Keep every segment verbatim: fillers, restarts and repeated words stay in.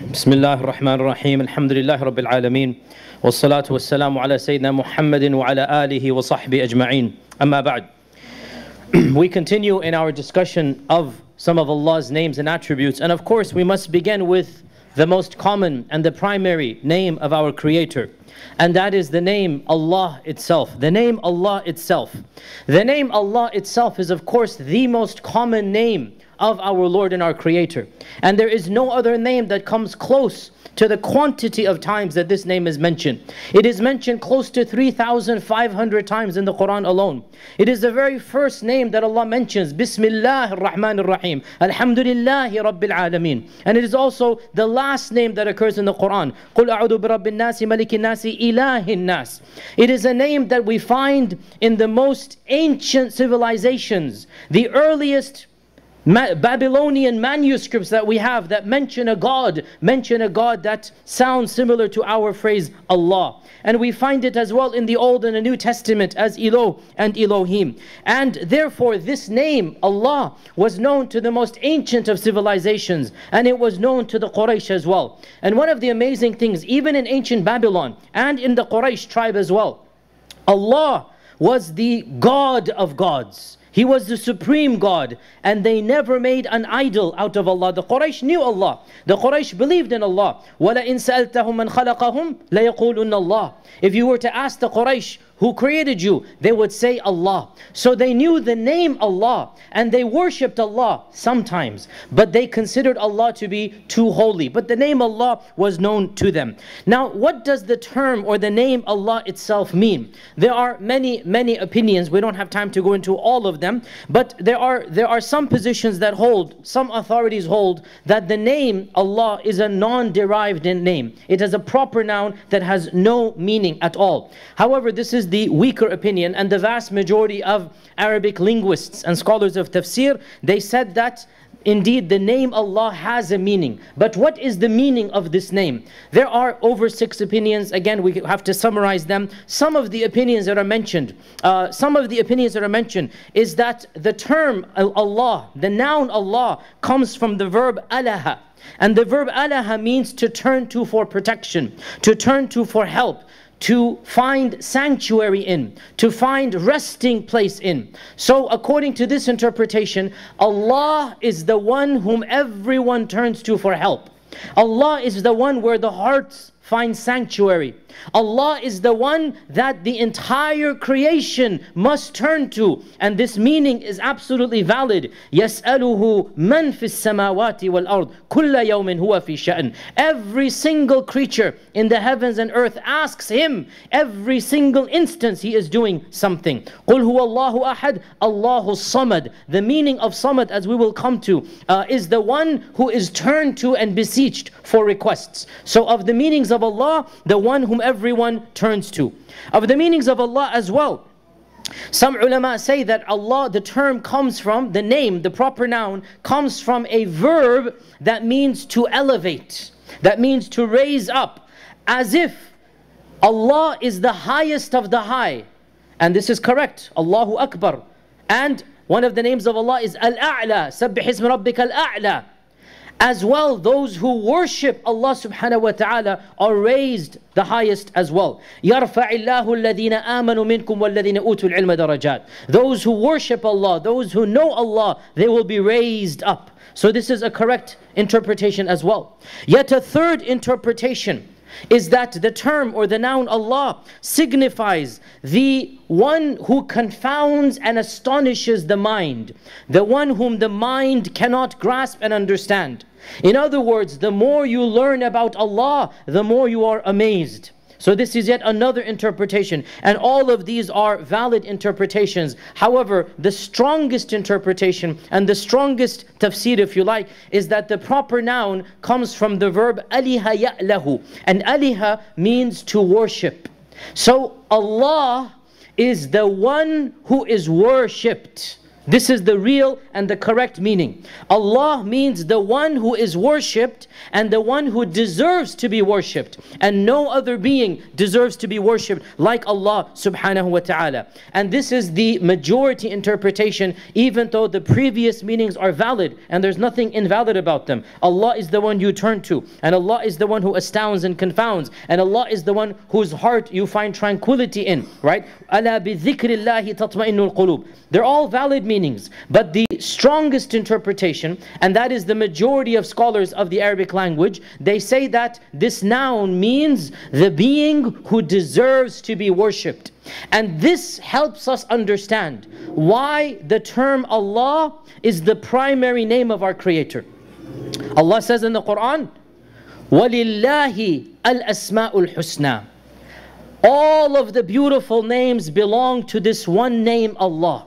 بسم الله الرحمن الرحيم الحمد لله رب العالمين والصلاة والسلام على سيدنا محمد وعلى آله وصحبه أجمعين أما بعد. We continue in our discussion of some of Allah's names and attributes, and of course we must begin with the most common and the primary name of our Creator, and that is the name Allah itself. The name Allah itself. The name Allah itself is of course the most common name of our Lord and our Creator, and there is no other name that comes close to the quantity of times that this name is mentioned. It is mentioned close to three thousand five hundred times in the Quran alone. It is the very first name that Allah mentions, Bismillah ar-Rahman ar-Rahim, Alhamdulillahi Rabbil Alameen. And it is also the last name that occurs in the Quran, Qul a'udhu bi Rabbin Nasi, Malikin Nasi, Ilahin Nas. It is a name that we find in the most ancient civilizations, the earliest Ma Babylonian manuscripts that we have that mention a God, mention a God that sounds similar to our phrase Allah. And we find it as well in the Old and the New Testament as Elo and Elohim. And therefore this name, Allah, was known to the most ancient of civilizations, and it was known to the Quraysh as well. And one of the amazing things, even in ancient Babylon and in the Quraysh tribe as well, Allah was the God of gods. He was the supreme God, and they never made an idol out of Allah. The Quraysh knew Allah. The Quraysh believed in Allah. وَلَئِن سَأَلْتَهُمْ مَنْ خَلَقَهُمْ لَيَقُولُنَّ اللَّهِ. If you were to ask the Quraysh, who created you? They would say Allah. So they knew the name Allah, and they worshipped Allah sometimes, but they considered Allah to be too holy. But the name Allah was known to them. Now, what does the term or the name Allah itself mean? There are many, many opinions. We don't have time to go into all of them, but there are, there are some positions that hold, some authorities hold, that the name Allah is a non-derived name. It is a proper noun that has no meaning at all. However, this is the weaker opinion, and the vast majority of Arabic linguists and scholars of tafsir, they said that indeed the name Allah has a meaning. But what is the meaning of this name? There are over six opinions. Again, we have to summarize them. Some of the opinions that are mentioned, uh, some of the opinions that are mentioned is that the term Allah, the noun Allah, comes from the verb alaha. And the verb alaha means to turn to for protection, to turn to for help, to find sanctuary in, to find resting place in. So according to this interpretation, Allah is the one whom everyone turns to for help. Allah is the one where the hearts find sanctuary. Allah is the one that the entire creation must turn to, and this meaning is absolutely valid. يَسْأَلُهُ مَنْ فِي السَّمَاوَاتِ وَالْأَرْضِ كُلَّ يَوْمٍ هُوَ فِي شَأْنٍ. Every single creature in the heavens and earth asks Him. Every single instance He is doing something. قُلْ هُوَ اللَّهُ أَحَدٌ اللَّهُ الصَّمَدُ. The meaning of Samad, as we will come to, uh, is the one who is turned to and beseeched for requests. So of the meanings of Allah, the one whom everyone turns to. Of the meanings of Allah as well, some ulama say that Allah, the term comes from, the name, the proper noun, comes from a verb that means to elevate, that means to raise up, as if Allah is the highest of the high. And this is correct, Allahu Akbar. And one of the names of Allah is Al-A'la, Sabbih isma rabbika Al-A'la. As well, those who worship Allah subhanahu wa ta'ala are raised the highest as well. يَرْفَعِ اللَّهُ الَّذِينَ آمَنُوا مِنْكُمْ وَالَّذِينَ أُوتُوا الْعِلْمَ دَرَجَاتٍ. Those who worship Allah, those who know Allah, they will be raised up. So this is a correct interpretation as well. Yet a third interpretation is that the term or the noun Allah signifies the one who confounds and astonishes the mind, the one whom the mind cannot grasp and understand. In other words, the more you learn about Allah, the more you are amazed. So this is yet another interpretation, and all of these are valid interpretations. However, the strongest interpretation and the strongest tafsir, if you like, is that the proper noun comes from the verb aliha ya'lahu, and aliha means to worship. So Allah is the one who is worshipped. This is the real and the correct meaning. Allah means the one who is worshipped and the one who deserves to be worshipped. And no other being deserves to be worshipped like Allah subhanahu wa ta'ala. And this is the majority interpretation, even though the previous meanings are valid and there's nothing invalid about them. Allah is the one you turn to, and Allah is the one who astounds and confounds, and Allah is the one whose heart you find tranquility in, right? Ala bi dhikrillahi tatma'innul qulub. They're all valid meanings, but the strongest interpretation, and that is the majority of scholars of the Arabic language, they say that this noun means the being who deserves to be worshipped. And this helps us understand why the term Allah is the primary name of our Creator. Allah says in the Quran, وَلِلَّهِ الْأَسْمَاءُ الْحُسْنَى. All of the beautiful names belong to this one name, Allah.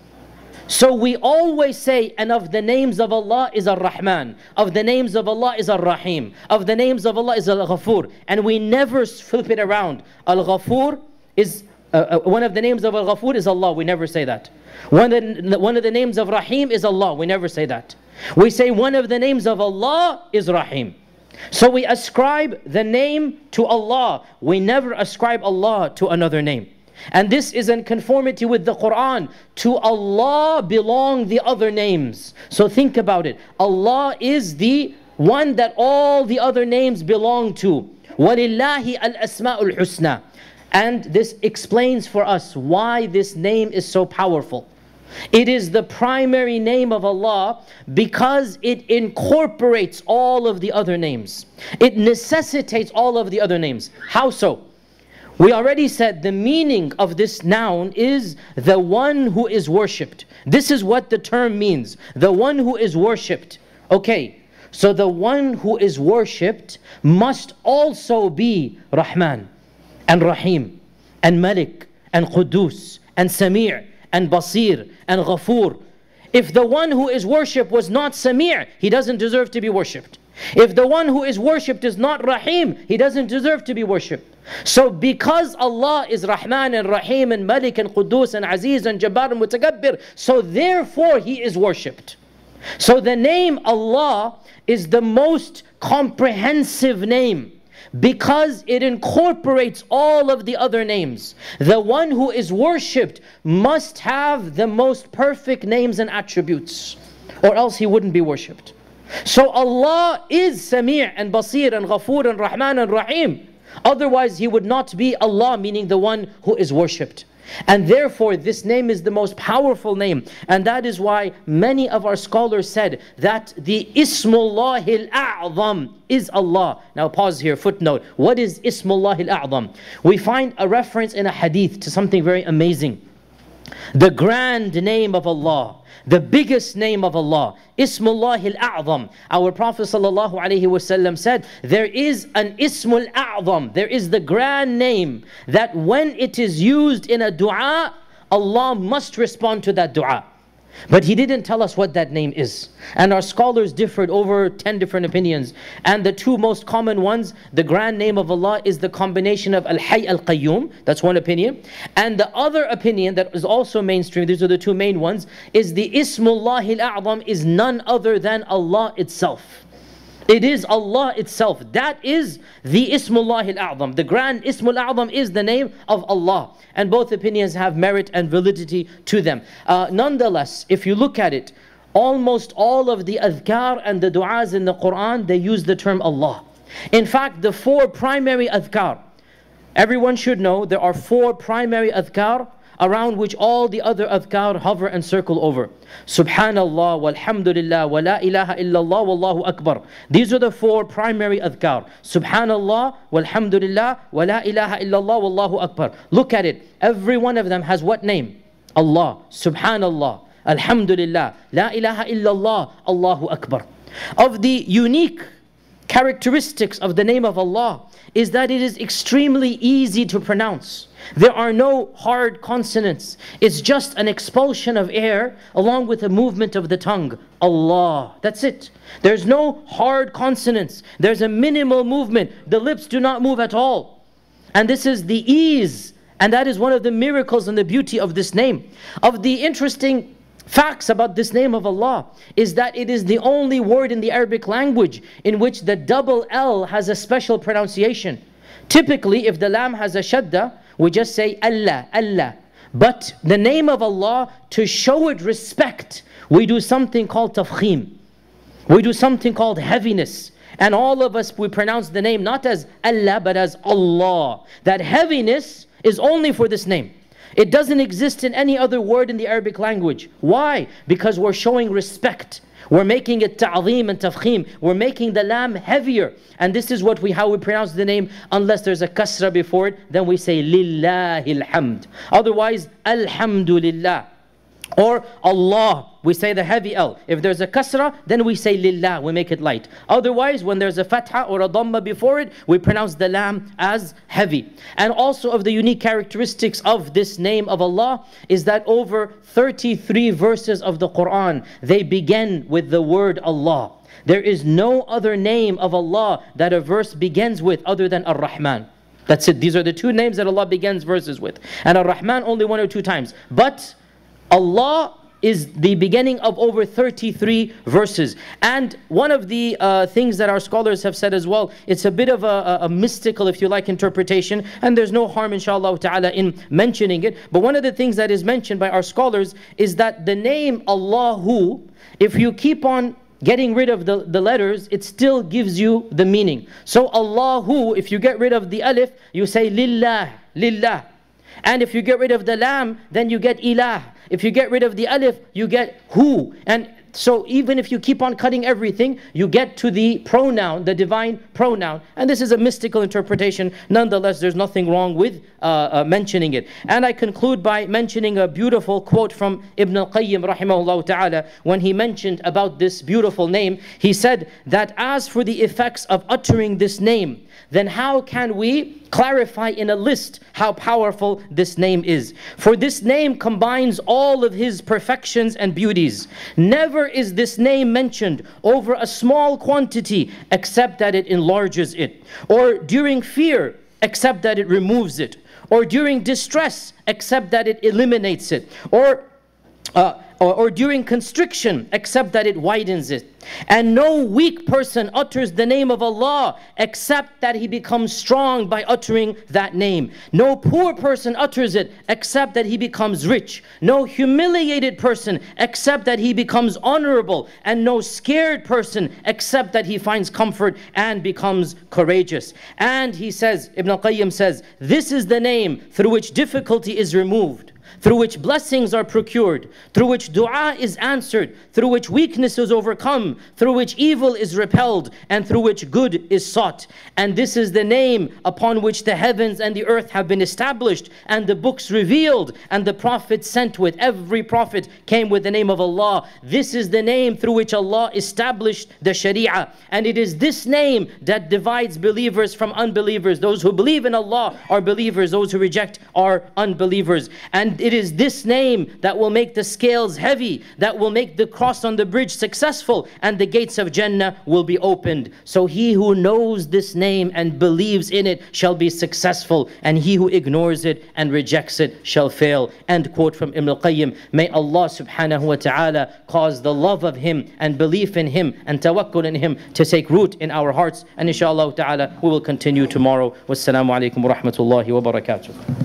So we always say, and of the names of Allah is Ar-Rahman, of the names of Allah is Ar-Rahim, of the names of Allah is Al-Ghafur, and we never flip it around. Al-Ghafur is, uh, uh, one of the names of Al-Ghafur is Allah, we never say that. One of, the, one of the names of Rahim is Allah, we never say that. We say one of the names of Allah is Rahim. So we ascribe the name to Allah, we never ascribe Allah to another name. And this is in conformity with the Quran. To Allah belong the other names. So think about it. Allah is the one that all the other names belong to. وَلِلَّهِ الْأَسْمَاءُ الْحُسْنَى. And this explains for us why this name is so powerful. It is the primary name of Allah because it incorporates all of the other names. It necessitates all of the other names. How so? We already said the meaning of this noun is the one who is worshipped. This is what the term means. The one who is worshipped. Okay, so the one who is worshipped must also be Rahman and Rahim and Malik and Qudus and Sami' and Basir and Ghafur. If the one who is worshipped was not Sami', he doesn't deserve to be worshipped. If the one who is worshipped is not Rahim, he doesn't deserve to be worshipped. So because Allah is Rahman and Rahim and Malik and Qudus and Aziz and Jabbar and Mutakabbir, so therefore he is worshipped. So the name Allah is the most comprehensive name because it incorporates all of the other names. The one who is worshipped must have the most perfect names and attributes, or else he wouldn't be worshipped. So Allah is Sami' and Basir and Ghafur and Rahman and Rahim. Otherwise he would not be Allah, meaning the one who is worshipped. And therefore this name is the most powerful name. And that is why many of our scholars said that the Ismullahil A'zam is Allah. Now pause here, footnote. What is Ismullahil A'zam? We find a reference in a hadith to something very amazing. The grand name of Allah, the biggest name of Allah, Ismullahil A'zam. Our Prophet sallallahu alaihi wasallam said, there is an Ismul A'zam, there is the grand name that when it is used in a dua, Allah must respond to that dua. But He didn't tell us what that name is. And our scholars differed over ten different opinions. And the two most common ones, the grand name of Allah is the combination of Al-Hayy Al-Qayyum. That's one opinion. And the other opinion that is also mainstream, these are the two main ones, is the Ismullahil A'zam is none other than Allah itself. It is Allah itself. That is the Ismullahil A'zam. The grand Ismul A'zam is the name of Allah. And both opinions have merit and validity to them. Uh, nonetheless, if you look at it, almost all of the adhkar and the du'as in the Quran, they use the term Allah. In fact, the four primary adhkar, everyone should know there are four primary adhkar around which all the other adhkar hover and circle over. Subhanallah, walhamdulillah, wa la ilaha illallah, wallahu akbar. These are the four primary adhkar. Subhanallah, walhamdulillah, wa la ilaha illallah, wallahu akbar. Look at it. Every one of them has what name? Allah, Subhanallah, alhamdulillah, la ilaha illallah, Allahu akbar. Of the unique characteristics of the name of Allah is that it is extremely easy to pronounce. There are no hard consonants. It's just an expulsion of air along with a movement of the tongue. Allah. That's it. There's no hard consonants. There's a minimal movement. The lips do not move at all. And this is the ease. And that is one of the miracles and the beauty of this name. Of the interesting facts about this name of Allah is that it is the only word in the Arabic language in which the double L has a special pronunciation. Typically, if the lam has a shadda, we just say Allah, Allah. But the name of Allah, to show it respect, we do something called tafkhim. We do something called heaviness. And all of us, we pronounce the name not as Allah, but as Allah. That heaviness is only for this name. It doesn't exist in any other word in the Arabic language. Why? Because we're showing respect. We're making it ta'zeem and tafkhim. We're making the lam heavier. And this is what we how we pronounce the name. Unless there's a kasra before it, then we say Lillahi alhamd. Otherwise, Alhamdulillah. Or Allah, we say the heavy L. If there's a kasra, then we say Lillah, we make it light. Otherwise, when there's a fatha or a dhamma before it, we pronounce the lam as heavy. And also of the unique characteristics of this name of Allah is that over thirty-three verses of the Quran, they begin with the word Allah. There is no other name of Allah that a verse begins with other than Ar-Rahman. That's it. These are the two names that Allah begins verses with. And Ar-Rahman only one or two times. But Allah is the beginning of over thirty-three verses. And one of the uh, things that our scholars have said as well, it's a bit of a, a, a mystical, if you like, interpretation, and there's no harm inshallah ta'ala in mentioning it. But one of the things that is mentioned by our scholars is that the name Allahu, if you keep on getting rid of the, the letters, it still gives you the meaning. So Allahu, if you get rid of the alif, you say Lillah, Lillah. And if you get rid of the lam, then you get ilah. If you get rid of the alif, you get hu. And so even if you keep on cutting everything, you get to the pronoun, the divine pronoun. And this is a mystical interpretation. Nonetheless, there's nothing wrong with uh, uh, mentioning it. And I conclude by mentioning a beautiful quote from Ibn al-Qayyim rahimahullah ta'ala. When he mentioned about this beautiful name, he said that as for the effects of uttering this name, then how can we clarify in a list how powerful this name is? For this name combines all of His perfections and beauties. Never is this name mentioned over a small quantity except that it enlarges it, or during fear except that it removes it, or during distress except that it eliminates it, or uh, or, or during constriction except that it widens it. And no weak person utters the name of Allah except that he becomes strong by uttering that name. No poor person utters it except that he becomes rich. No humiliated person except that he becomes honorable. And no scared person except that he finds comfort and becomes courageous. And he says, Ibn al-Qayyim says, this is the name through which difficulty is removed, through which blessings are procured, through which dua is answered, through which weakness is overcome, through which evil is repelled, and through which good is sought. And this is the name upon which the heavens and the earth have been established, and the books revealed, and the prophets sent with. Every prophet came with the name of Allah. This is the name through which Allah established the Sharia. And it is this name that divides believers from unbelievers. Those who believe in Allah are believers, those who reject are unbelievers. And it is this name that will make the scales heavy, that will make the cross on the bridge successful, and the gates of Jannah will be opened. So he who knows this name and believes in it shall be successful, and he who ignores it and rejects it shall fail. End quote from Ibn al-Qayyim. May Allah subhanahu wa ta'ala cause the love of Him and belief in Him and tawakkul in Him to take root in our hearts. And inshallah ta'ala we will continue tomorrow. Wassalamu alaikum wa rahmatullahi wa barakatuh.